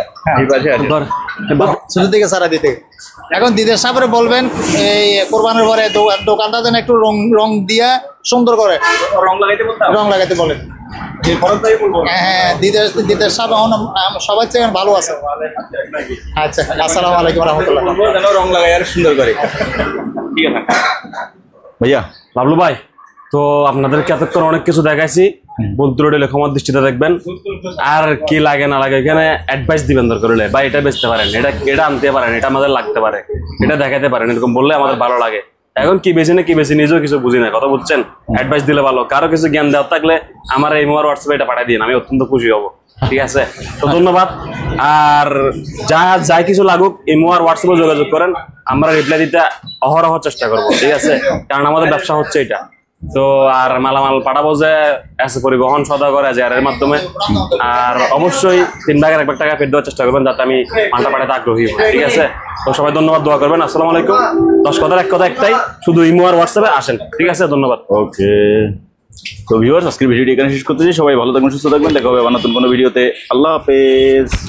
শুরু থেকে সারা দিতে। এখন দিদের সাপরে বলবেন এই কোরবানের পরে দোকানটা যেন একটু রং রং দিয়া সুন্দর করে রং লাগাইতে বলেন। হ্যাঁ দিদের দিদের সাপ এখন সবাই চেয়ে ভালো আছে। আচ্ছা আসসালামু আলাইকুম রহমতুল্লাহ। রং লাগাই আর সুন্দর করে, ঠিক আছে ভাইয়া। লাভলু ভাই, তো আপনাদেরকে এতক্ষণ অনেক কিছু দেখাইছি, বন্ধুরা লেখমার দৃষ্টিতে দেখবেন। আর কি লাগে না লাগে এখানে অ্যাডভাইস দিবেন দরকার হলে, বা এটা বেচতে পারেন, এটা এটা আনতে পারেন, এটা আমাদের লাগতে পারে, এটা দেখাতে পারেন, এরকম বললে আমাদের ভালো লাগে। এখন কি বেশি না কি বেশি নিজেও কিছু বুঝি না, কথা বুঝছেন। অ্যাডভাইস দিলে ভালো, কারো কিছু জ্ঞান দেওয়ার থাকলে আমার এই মোবাইল হোয়াটসঅ্যাপে এটা পাঠিয়ে দিন, আমি অত্যন্ত খুশি হব, ঠিক আছে। তো ধন্যবাদ। আর যা যাই কিছু লাগুক এই মোবাইল হোয়াটসঅ্যাপে যোগাযোগ করেন, আমরা রিপ্লাই দিতে অহরহ চেষ্টা করবো, ঠিক আছে। কারণ আমাদের ব্যবসা হচ্ছে এটা। তো আর মালামাল পাঠাবো যে এসে পরিবহন সদা করে যে এর মাধ্যমে। আর অবশ্যই তিন ভাগের এক ভাগ টাকা ফেরত দেওয়ার চেষ্টা করবেন, যাতে আমি মালটা পাঠাতে আগ্রহী হই, ঠিক আছে। তো সবাই ধন্যবাদ, দোয়া করবেন। আসসালামু আলাইকুম। দশ কথার এক কথা একটাই, শুধু ইমো আর হোয়াটসঅ্যাপে আসেন, ঠিক আছে। ধন্যবাদ। ওকে, তো ভিউয়ার্স আজকের ভিডিওটি এখানে শেষ করতেছি। সবাই ভালো থাকবেন, সুস্থ থাকবেন, দেখা হবে আবার নতুন কোনো ভিডিওতে। আল্লাহ হাফেজ।